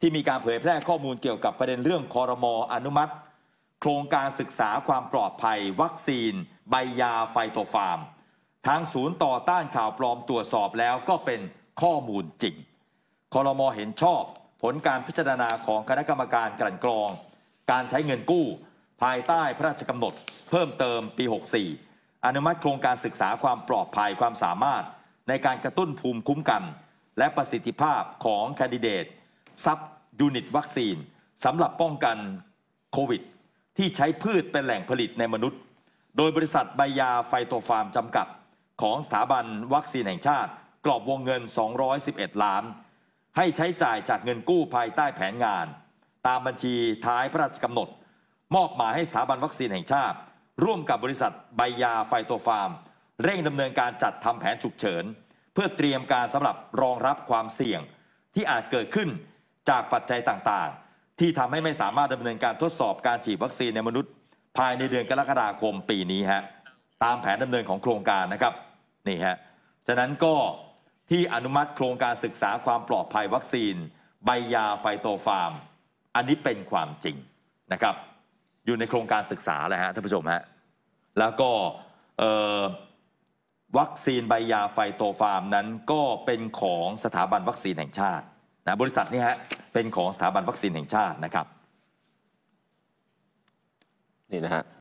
ที่มีการเผยแพร่ข้อมูลเกี่ยวกับประเด็นเรื่องครม.อนุมัติโครงการศึกษาความปลอดภัยวัคซีนใบยาไฟโตฟาร์มทางศูนย์ต่อต้านข่าวปลอมตรวจสอบแล้วก็เป็นข้อมูลจริงครม.เห็นชอบผลการพิจารณาของคณะกรรมการกลั่นกรองการใช้เงินกู้ภายใต้พระราชกำหนดเพิ่มเติมปี 64 อนุมัติโครงการศึกษาความปลอดภัยความสามารถในการกระตุ้นภูมิคุ้มกันและประสิทธิภาพของแคนดิเดตซับยูนิตวัคซีนสำหรับป้องกันโควิดที่ใช้พืชเป็นแหล่งผลิตในมนุษย์โดยบริษัทใบยาไฟโตฟาร์มจำกัดของสถาบันวัคซีนแห่งชาติกรอบวงเงิน211 ล้านให้ใช้จ่ายจากเงินกู้ภายใต้แผนงานตามบัญชีท้ายพระราชกำหนดมอบหมายให้สถาบันวัคซีนแห่งชาติร่วมกับบริษัทใบยาไฟโตฟาร์มเร่งดำเนินการจัดทำแผนฉุกเฉินเพื่อเตรียมการสำหรับรองรับความเสี่ยงที่อาจเกิดขึ้นจากปัจจัยต่างๆที่ทำให้ไม่สามารถดำเนินการทดสอบการฉีดวัคซีนในมนุษย์ภายในเดือนกรกฎาคมปีนี้ฮะตามแผนดำเนินของโครงการนะครับนี่ฮะฉะนั้นก็ที่อนุมัติโครงการศึกษาความปลอดภัยวัคซีนใบยาไฟโตฟาร์มอันนี้เป็นความจริงนะครับอยู่ในโครงการศึกษาเลยฮะท่านผู้ชมฮะแล้วก็วัคซีนใบยาไฟโตฟาร์มนั้นก็เป็นของสถาบันวัคซีนแห่งชาตินะบริษัทนี้ฮะเป็นของสถาบันวัคซีนแห่งชาตินะครับนี่นะฮะ